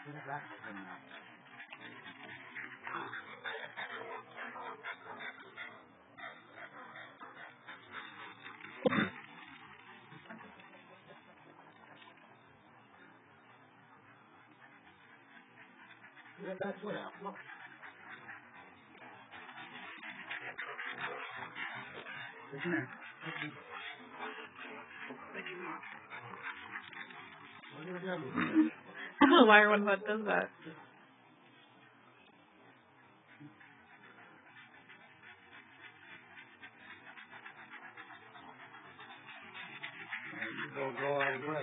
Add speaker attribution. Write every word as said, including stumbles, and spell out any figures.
Speaker 1: I don't know why everyone does that.
Speaker 2: Go, go, I agree.